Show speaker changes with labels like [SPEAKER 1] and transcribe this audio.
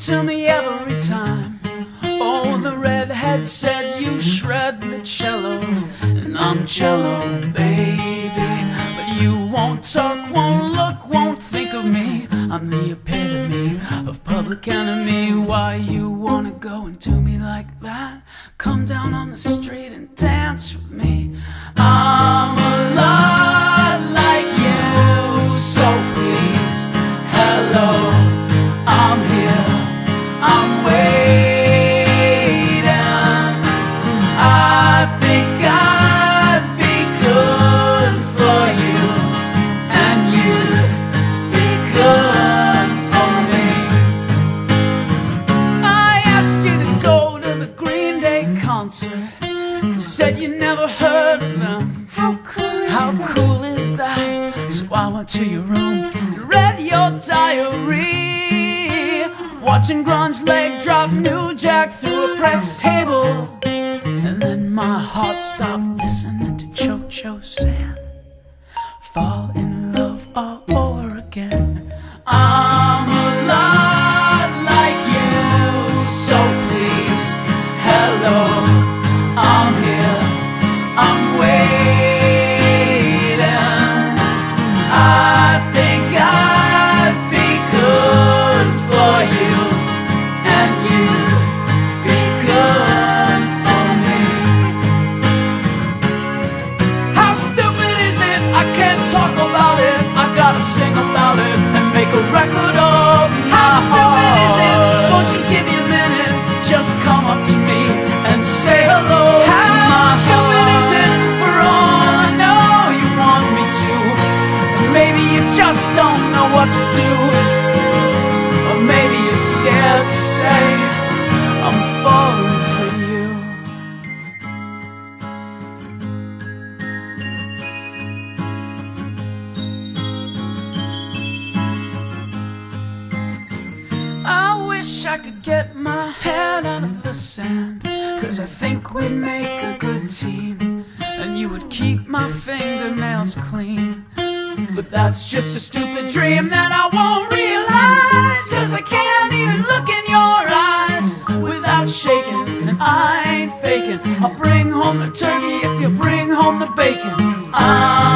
[SPEAKER 1] to me every time. Oh, the redhead said you shred the cello, and I'm cello, baby. But you won't talk, won't look, won't think of me. I'm the epitome of public enemy. Why you wanna go and do me like that? Come down on the street and dance with me. I'm a lot like you, so please, hello, I'm here, I'm waiting. I think I'd be good for you, and you'd be good for me. I asked you to go to the Green Day concert. You said you never heard of them. How cool is that? So I went to your room and read your diary, watching Grunge leg drop New Jack through a press table. And then my heart stopped listening to Cio-Cio San, fall in love all over again. I'm a lot like you, so please, hello, I'm here, I'm waiting. I think I'd be good for you, and you'd be good for me. How stupid is it? I can't talk about it. I gotta sing about it and make a record of my How stupid is it? Won't you give me a minute? Just come up to me and say hello to my heart. How stupid is it? For all I know, you want me to. Maybe you just don't know what to do, or maybe you're scared to say I'm falling for you. I wish I could get my head out of the sand, 'cause I think we'd make a good team, and you would keep my fingernails clean. But that's just a stupid dream that I won't realize, 'cause I can't even look in your eyes without shaking, and I ain't faking. I'll bring home the turkey if you bring home the bacon.